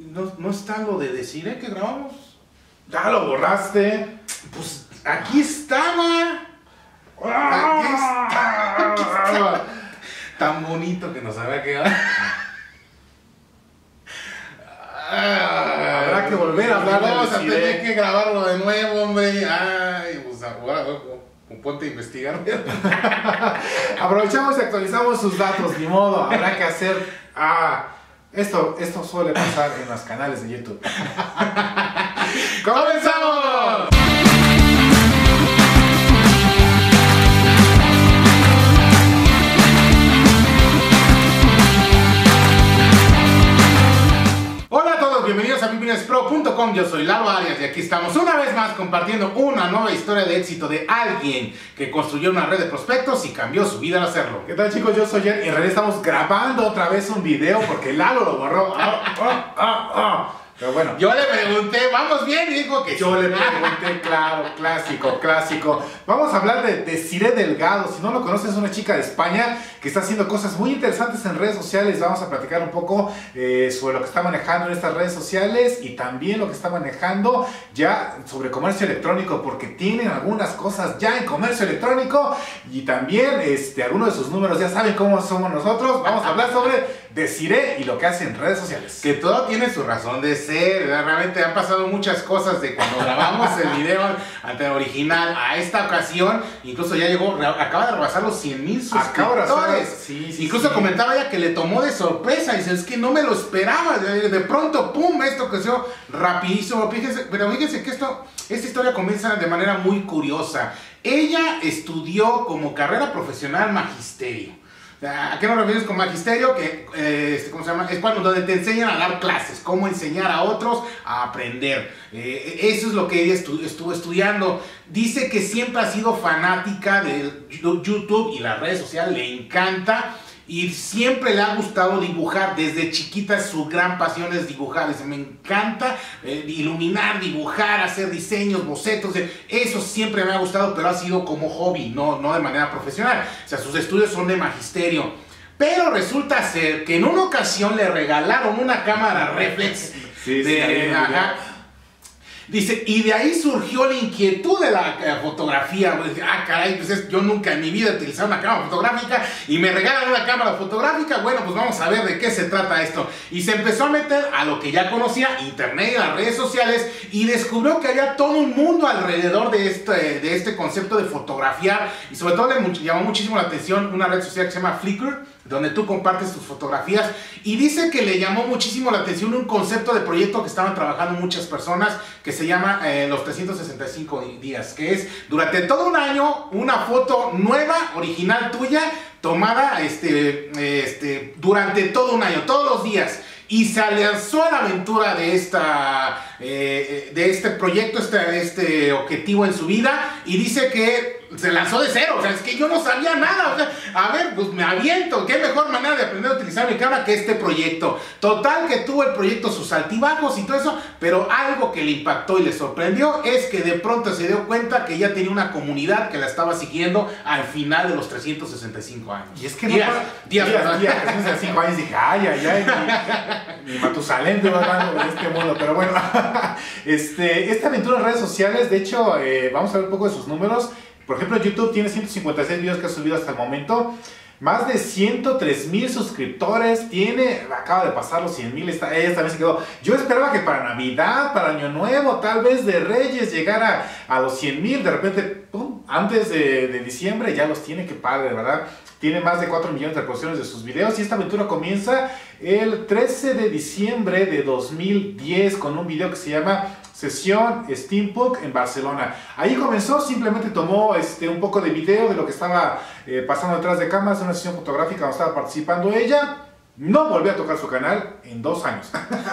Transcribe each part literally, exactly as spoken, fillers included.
¿No, no está lo de decir eh, que grabamos? ¿Ya lo borraste? Pues aquí estaba. Aquí está. Aquí estaba. Tan bonito que nos había quedado. Habrá que volver a hablar. Vamos a de tener que grabarlo de nuevo, hombre. Ay, pues ahora ponte a investigar. Aprovechamos y actualizamos sus datos, ni modo. Habrá que hacer. Ah, esto, esto suele pasar en los canales de YouTube. ¡Comenzamos! Hola a todos, bienvenidos a Pipines Pro punto com. Yo soy Lalo Arias y aquí estamos una vez más compartiendo una nueva historia de éxito de alguien que construyó una red de prospectos y cambió su vida al hacerlo. ¿Qué tal, chicos? Yo soy Jen y en realidad estamos grabando otra vez un video porque Lalo lo borró. Ah, ah, ah, ah. Pero bueno, yo le pregunté, ¿vamos bien? Y dijo que yo sí. le pregunté, claro, clásico, clásico. Vamos a hablar de Desiree Delgado. Si no lo conoces, es una chica de España que está haciendo cosas muy interesantes en redes sociales. Vamos a platicar un poco eh, sobre lo que está manejando en estas redes sociales y también lo que está manejando ya sobre comercio electrónico, porque tienen algunas cosas ya en comercio electrónico y también este, algunos de sus números ya saben cómo somos nosotros. Vamos a hablar sobre Desiree y lo que hace en redes sociales. Que todo tiene su razón de ser. Realmente han pasado muchas cosas de cuando grabamos el video ante el original a esta ocasión. Incluso ya llegó, acaba de rebasar los cien mil suscriptores. Sí, sí, Incluso sí. Comentaba ella que le tomó de sorpresa. Dice, es que no me lo esperaba. De pronto, pum, esto creció rapidísimo. Fíjense, pero fíjense que esto, esta historia comienza de manera muy curiosa. Ella estudió como carrera profesional magisterio. ¿A qué nos referimos con magisterio? Que, eh, este, ¿cómo se llama? Es cuando donde te enseñan a dar clases, cómo enseñar a otros a aprender. Eh, eso es lo que ella estu estuvo estudiando. Dice que siempre ha sido fanática de YouTube y las redes sociales, le encanta. Y siempre le ha gustado dibujar, desde chiquita su gran pasión es dibujar. Dice, me encanta eh, iluminar, dibujar, hacer diseños, bocetos. Eso siempre me ha gustado, pero ha sido como hobby, no, no de manera profesional. O sea, sus estudios son de magisterio. Pero resulta ser que en una ocasión le regalaron una cámara reflex. Sí, de, sí, ahí, ajá, dice, y de ahí surgió la inquietud de la eh, fotografía. Pues, ah, caray, pues es, yo nunca en mi vida he utilizado una cámara fotográfica y me regalan una cámara fotográfica. Bueno, pues vamos a ver de qué se trata esto. Y se empezó a meter a lo que ya conocía, internet y las redes sociales, y descubrió que había todo un mundo alrededor de este, de este concepto de fotografiar. Y sobre todo le llamó muchísimo la atención una red social que se llama Flickr, donde tú compartes tus fotografías, y dice que le llamó muchísimo la atención un concepto de proyecto que estaban trabajando muchas personas, que se llama eh, los trescientos sesenta y cinco días, que es durante todo un año una foto nueva, original tuya, tomada este, este, durante todo un año, todos los días. Y se lanzó a la aventura de, esta, eh, de este proyecto, este, este objetivo en su vida, y dice que se lanzó de cero. O sea, es que yo no sabía nada. O sea, a ver, pues me aviento. ¿Qué mejor manera de aprender a utilizar mi cámara que este proyecto? Total, que tuvo el proyecto sus altibajos y todo eso, pero algo que le impactó y le sorprendió es que de pronto se dio cuenta que ya tenía una comunidad que la estaba siguiendo al final de los trescientos sesenta y cinco años. Y es que días, no, días, días, días, días, trescientos sesenta y cinco años dije, ay, ay, ay, mi, mi Matusalén te va dando de este mundo, pero bueno, este, esta aventura en redes sociales, de hecho, eh, vamos a ver un poco de sus números. Por ejemplo, YouTube tiene ciento cincuenta y seis videos que ha subido hasta el momento, más de ciento tres mil suscriptores, tiene, acaba de pasar los cien mil, ella también se quedó. Yo esperaba que para Navidad, para Año Nuevo, tal vez de Reyes, llegara a los cien mil, de repente, pum, antes de, de diciembre ya los tiene, que padre, ¿verdad? Tiene más de cuatro millones de reproducciones de sus videos y esta aventura comienza el trece de diciembre de dos mil diez con un video que se llama Sesión Steampunk en Barcelona. Ahí comenzó, simplemente tomó este, un poco de video de lo que estaba eh, pasando detrás de cámaras, una sesión fotográfica donde estaba participando ella. No volvió a tocar su canal en dos años.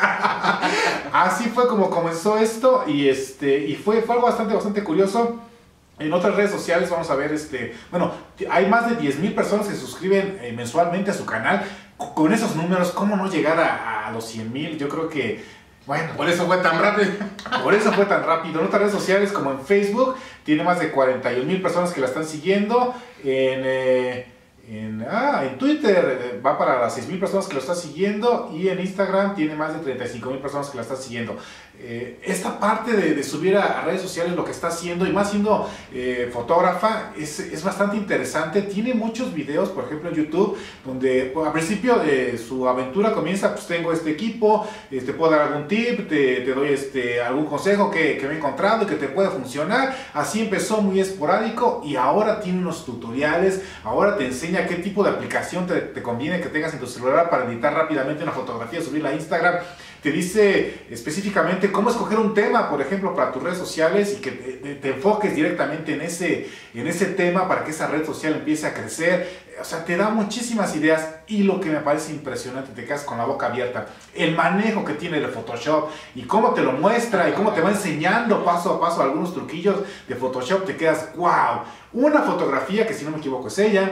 Así fue como comenzó esto y, este, y fue, fue algo bastante, bastante curioso. En otras redes sociales vamos a ver, este, bueno, hay más de diez mil personas que se suscriben eh, mensualmente a su canal. Con esos números, ¿cómo no llegar a, a los cien mil? Yo creo que, bueno, por eso fue tan rápido. Por eso fue tan rápido. En otras redes sociales como en Facebook, tiene más de cuarenta y un mil personas que la están siguiendo. En, eh, En, ah, en Twitter eh, va para las seis mil personas que lo están siguiendo y en Instagram tiene más de treinta y cinco mil personas que la están siguiendo. Eh, esta parte de, de subir a, a redes sociales lo que está haciendo, y más siendo eh, fotógrafa, es, es bastante interesante. Tiene muchos videos, por ejemplo en YouTube, donde pues, al principio de su aventura comienza, pues tengo este equipo, eh, te puedo dar algún tip, te, te doy este, algún consejo que, que me he encontrado y que te puede funcionar. Así empezó muy esporádico y ahora tiene unos tutoriales, ahora te enseña qué tipo de aplicación te, te conviene que tengas en tu celular para editar rápidamente una fotografía, subirla a Instagram. Te dice específicamente cómo escoger un tema, por ejemplo, para tus redes sociales y que te, te enfoques directamente en ese, en ese tema para que esa red social empiece a crecer. O sea, te da muchísimas ideas y lo que me parece impresionante, te quedas con la boca abierta. El manejo que tiene de Photoshop y cómo te lo muestra y cómo te va enseñando paso a paso algunos truquillos de Photoshop, te quedas, wow. Una fotografía que si no me equivoco es ella,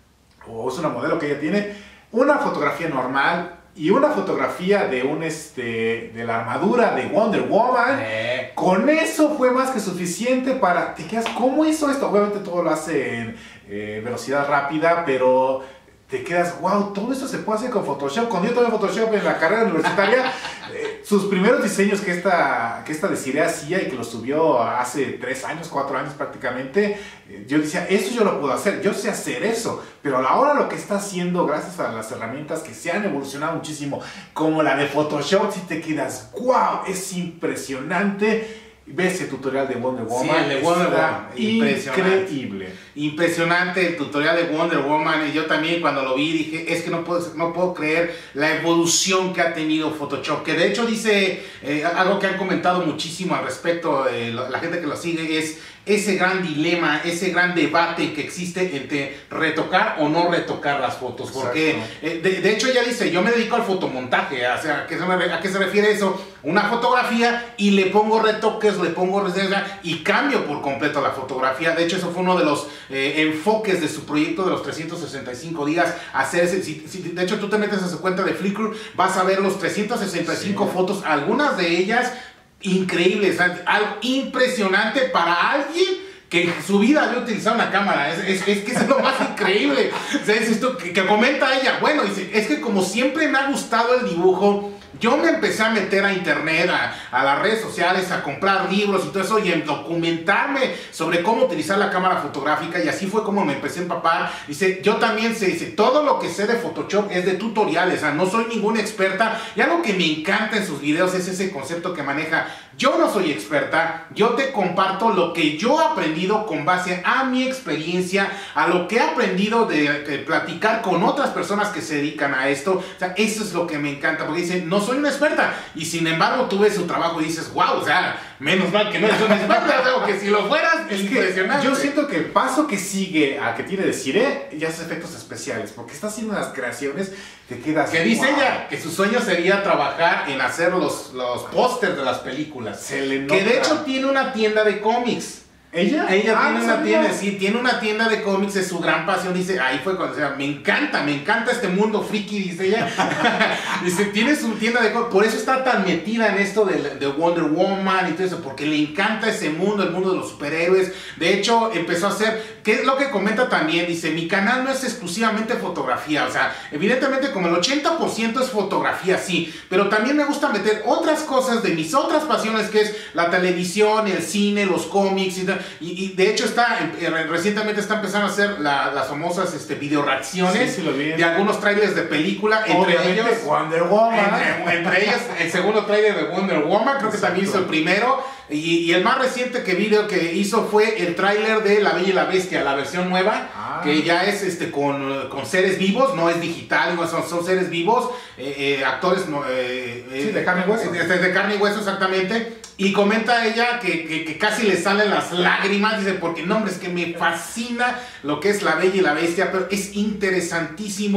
o es una modelo que ella tiene, una fotografía normal y una fotografía de un este de la armadura de Wonder Woman. Eh. Con eso fue más que suficiente para, te quedas, ¿cómo hizo esto? Obviamente todo lo hace en eh, velocidad rápida, pero te quedas, wow, todo esto se puede hacer con Photoshop. Cuando yo tomé Photoshop en la carrera universitaria, eh, sus primeros diseños que esta, que esta Desiree hacía y que los subió hace tres años, cuatro años prácticamente, eh, yo decía, eso yo lo puedo hacer, yo sé hacer eso. Pero a la hora lo que está haciendo, gracias a las herramientas que se han evolucionado muchísimo, como la de Photoshop, si te quedas, wow, es impresionante. Ves el tutorial de Wonder Woman, sí, el de Wonder Woman, impresionante. Increíble. Impresionante el tutorial de Wonder Woman, y yo también cuando lo vi dije, es que no puedo, no puedo creer la evolución que ha tenido Photoshop, que de hecho dice eh, algo que han comentado muchísimo al respecto, eh, la gente que lo sigue, es ese gran dilema, ese gran debate que existe entre retocar o no retocar las fotos. Porque eh, de, de hecho ella dice, yo me dedico al fotomontaje. O sea, ¿a qué, se me, ¿a qué se refiere eso? Una fotografía y le pongo retoques, le pongo reserva y cambio por completo la fotografía. De hecho eso fue uno de los eh, enfoques de su proyecto de los trescientos sesenta y cinco días. Hacer ese, si, si, de hecho tú te metes a su cuenta de Flickr, vas a ver los trescientas sesenta y cinco sí. fotos, algunas de ellas increíbles, algo impresionante para alguien que en su vida había utilizado una cámara. Es, es, es que es lo más increíble. O sea, es esto que, que comenta ella. Bueno, dice, es que como siempre me ha gustado el dibujo, yo me empecé a meter a internet, a, a las redes sociales, a comprar libros y todo eso, y en documentarme sobre cómo utilizar la cámara fotográfica, y así fue como me empecé a empapar. Dice, yo también sé, dice, todo lo que sé de Photoshop es de tutoriales, o sea, no soy ninguna experta, y algo que me encanta en sus videos es ese concepto que maneja. Yo no soy experta, yo te comparto lo que yo he aprendido con base a mi experiencia, a lo que he aprendido de, de platicar con otras personas que se dedican a esto. O sea, eso es lo que me encanta, porque dicen, no soy una experta, y sin embargo tú ves su trabajo y dices, wow, o sea, menos mal que no eres una experta, o que si lo fueras, es impresionante. Yo siento que el paso que sigue a que tiene Desiree ya es efectos especiales, porque está haciendo unas creaciones, te quedas, que dice wow. ella que su sueño sería trabajar en hacer los, los pósters de las películas. Se le nota. Que de hecho tiene una tienda de cómics. ¿Ella? Ella ah, tiene no una sabía. tienda, sí, tiene una tienda de cómics, es su gran pasión. Dice, ahí fue cuando, o sea, me encanta, me encanta este mundo friki, dice ella. Dice, tiene su tienda de cómics, por eso está tan metida en esto de, de Wonder Woman y todo eso, porque le encanta ese mundo, el mundo de los superhéroes. De hecho, empezó a hacer, ¿qué es lo que comenta también? Dice, mi canal no es exclusivamente fotografía, o sea, evidentemente como el ochenta por ciento es fotografía, sí, pero también me gusta meter otras cosas de mis otras pasiones, que es la televisión, el cine, los cómics y, y, y de hecho está, eh, recientemente está empezando a hacer la, las famosas este, video reacciones sí, sí, lo vi. de algunos trailers de película, entre Obviamente, ellos Wonder Woman, entre, entre ellos el segundo trailer de Wonder Woman, creo que Exacto. también hizo el primero, y, y el más reciente que video que hizo fue el tráiler de La Bella y la Bestia, la versión nueva, ah. que ya es este con, con seres vivos, no es digital, no, son, son seres vivos, eh, eh, actores no, eh, sí, de carne y hueso, de, de carne y hueso exactamente. Y comenta ella que, que, que casi le salen las lágrimas, dice, porque no, hombre, es que me fascina lo que es La Bella y la Bestia, pero es interesantísimo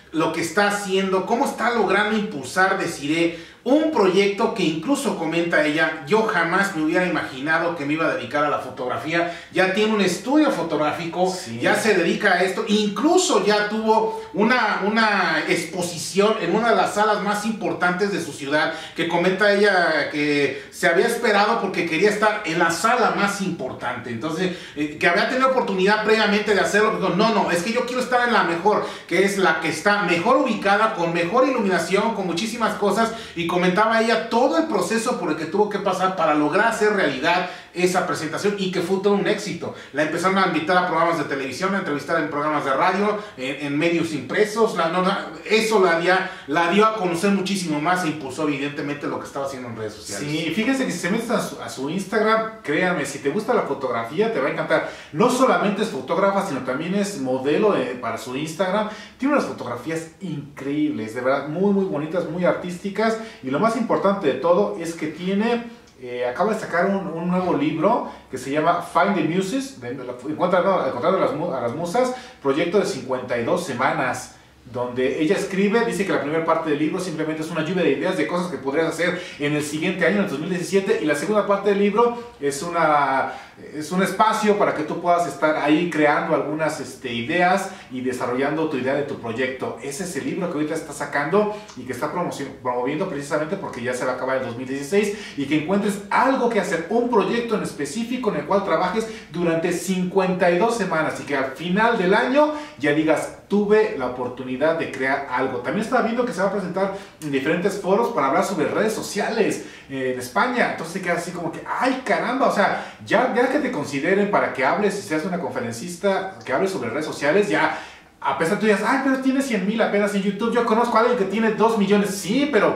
lo que está haciendo, cómo está logrando impulsar Desiree un proyecto que incluso comenta ella, yo jamás me hubiera imaginado que me iba a dedicar a la fotografía. Ya tiene un estudio fotográfico, sí. ya se dedica a esto, incluso ya tuvo una, una exposición en una de las salas más importantes de su ciudad, que comenta ella que se había esperado porque quería estar en la sala más importante, entonces eh, que había tenido oportunidad previamente de hacerlo, pero no, no, es que yo quiero estar en la mejor, que es la que está mejor ubicada, con mejor iluminación, con muchísimas cosas. Y comentaba ella todo el proceso por el que tuvo que pasar para lograr hacer realidad esa presentación, y que fue todo un éxito. La empezaron a invitar a programas de televisión, a entrevistar en programas de radio, en, en medios impresos. La, no, la, eso la dio, la dio a conocer muchísimo más e impulsó evidentemente lo que estaba haciendo en redes sociales. Sí, fíjense que si se meten a su, a su Instagram, créanme, si te gusta la fotografía te va a encantar. No solamente es fotógrafa, sino también es modelo de, para su Instagram. Tiene unas fotografías increíbles, de verdad, muy muy bonitas, muy artísticas, y lo más importante de todo es que tiene... Eh, acaba de sacar un, un nuevo libro que se llama Find the Muses, de, de, de, encontrar, no, encontrar a, las, a las musas, proyecto de cincuenta y dos semanas, donde ella escribe, dice que la primera parte del libro simplemente es una lluvia de ideas de cosas que podrías hacer en el siguiente año, en el dos mil diecisiete, y la segunda parte del libro es, una, es un espacio para que tú puedas estar ahí creando algunas este, ideas y desarrollando tu idea de tu proyecto. Ese es el libro que ahorita está sacando y que está promoviendo precisamente porque ya se va a acabar el dos mil dieciséis, y que encuentres algo que hacer, un proyecto en específico en el cual trabajes durante cincuenta y dos semanas, y que al final del año ya digas, tuve la oportunidad de crear algo. También estaba viendo que se va a presentar en diferentes foros para hablar sobre redes sociales eh, en España. Entonces te quedas así como que, ay caramba, o sea, ya, ya que te consideren para que hables, si seas una conferencista, que hables sobre redes sociales, ya, a pesar de tú digas, ay, pero tiene cien mil apenas en YouTube, yo conozco a alguien que tiene dos millones, sí, pero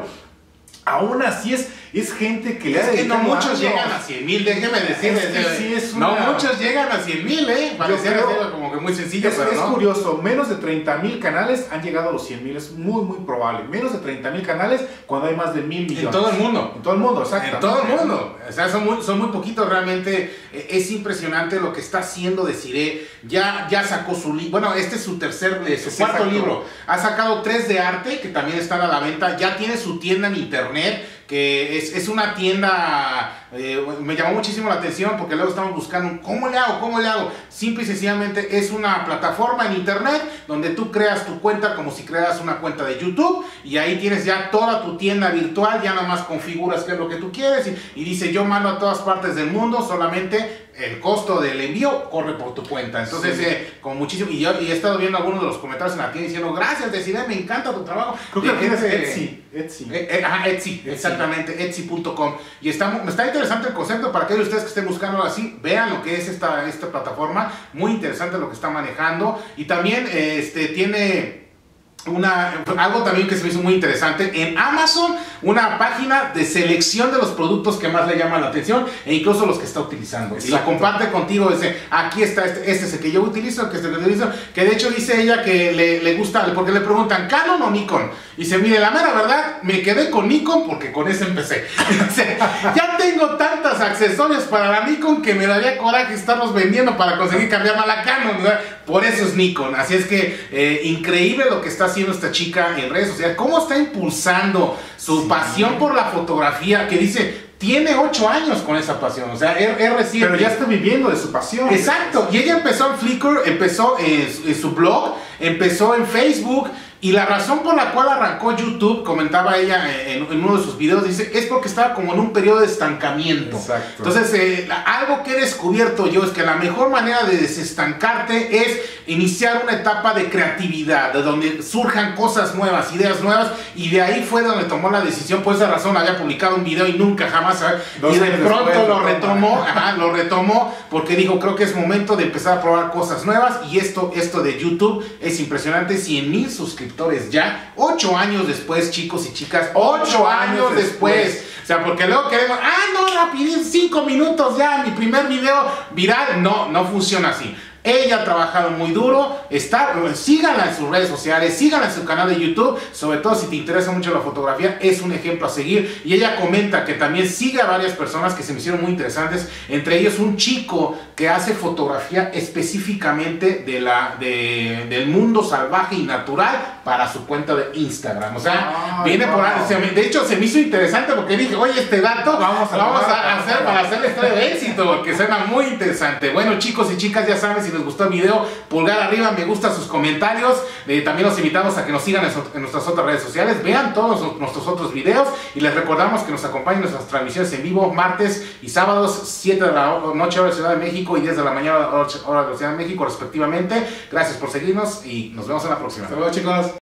aún así es, es gente que le es ha que no muchos años. Llegan a cien mil, déjeme decirles. Es que sí es una... No muchos llegan a cien mil, ¿eh? Pareciera ser como que muy sencillo, es, pero es no. curioso, menos de treinta mil canales han llegado a los cien mil, es muy muy probable. Menos de treinta mil canales cuando hay más de mil millones. En todo el mundo. En todo el mundo, exacto. En todo el mundo. O sea, son muy, son muy poquitos realmente. Es impresionante lo que está haciendo Desiree. Ya, ya sacó su libro. Bueno, este es su tercer, su sí, cuarto exacto. libro. Ha sacado tres de arte que también están a la venta. Ya tiene su tienda en internet, que es, es una tienda, eh, me llamó muchísimo la atención porque luego estamos buscando, ¿cómo le hago? ¿Cómo le hago? Simple y sencillamente es una plataforma en internet donde tú creas tu cuenta como si creas una cuenta de YouTube, y ahí tienes ya toda tu tienda virtual, ya nada más configuras qué es lo que tú quieres, y, y dice, yo mando a todas partes del mundo, solamente el costo del envío corre por tu cuenta. Entonces, sí. eh, con muchísimo, y yo y he estado viendo algunos de los comentarios en la tienda diciendo, gracias Desiree, me encanta tu trabajo. Creo que es Etsy. Etsy. Eh, eh, ajá, Etsy, Etsy, exactamente, Etsy punto com. Y está, está interesante el concepto para aquellos de ustedes que estén buscando así, vean lo que es esta, esta plataforma, muy interesante lo que está manejando. Y también eh, este, tiene... Una, algo también que se me hizo muy interesante en Amazon, una página de selección de los productos que más le llaman la atención e incluso los que está utilizando. Exacto. Y lo comparte contigo, dice, aquí está, este, este es el que yo utilizo, que este es el que utilizo, que de hecho dice ella que le, le gusta, porque le preguntan, ¿Canon o Nikon? Y dice, mire, la mera verdad, me quedé con Nikon porque con ese empecé. Dice, ya tengo tantos accesorios para la Nikon que me daría coraje estarlos vendiendo para conseguir cambiarme a la Canon, ¿verdad? Por eso es Nikon. Así es que eh, increíble lo que está haciendo esta chica en redes sociales, cómo está impulsando su sí. pasión por la fotografía, que dice, tiene ocho años con esa pasión, o sea, es, es reciente. Pero ya está viviendo de su pasión. Exacto, y ella empezó en Flickr, empezó en, en su blog, empezó en Facebook, y la razón por la cual arrancó YouTube, comentaba ella en, en uno de sus videos, dice, es porque estaba como en un periodo de estancamiento. Exacto. Entonces, eh, algo que he descubierto yo es que la mejor manera de desestancarte es iniciar una etapa de creatividad, de donde surjan cosas nuevas, ideas nuevas, y de ahí fue donde tomó la decisión. Por esa razón había publicado un video y nunca jamás, ¿sabes? Y de pronto después, lo retomó, ajá, lo retomó, porque dijo, creo que es momento de empezar a probar cosas nuevas, y esto, esto de YouTube es impresionante, cien mil suscriptores ya, ocho años después, chicos y chicas, ocho años después. después. O sea, porque luego queremos, ah, no, rapidísimo, cinco minutos ya, mi primer video viral. No, no funciona así. Ella ha trabajado muy duro, está, síganla en sus redes sociales, síganla en su canal de YouTube, sobre todo si te interesa mucho la fotografía, es un ejemplo a seguir. Y ella comenta que también sigue a varias personas que se me hicieron muy interesantes, entre ellos un chico que hace fotografía específicamente de la, de, del mundo salvaje y natural para su cuenta de Instagram. O sea, Ay, viene no. por ahí, se me, de hecho se me hizo interesante porque dije, oye, este dato vamos a, vamos a hacer para hacerle historia de éxito, porque suena muy interesante. Bueno, chicos y chicas, ya saben, si les gustó el video, pulgar arriba, me gusta, sus comentarios. Eh, también los invitamos a que nos sigan en, en nuestras otras redes sociales, vean todos nuestros otros videos y les recordamos que nos acompañen en nuestras transmisiones en vivo martes y sábados, siete de la noche hora de Ciudad de México y diez de la mañana hora de Ciudad de México respectivamente. Gracias por seguirnos y nos vemos en la próxima. Hasta luego, chicos.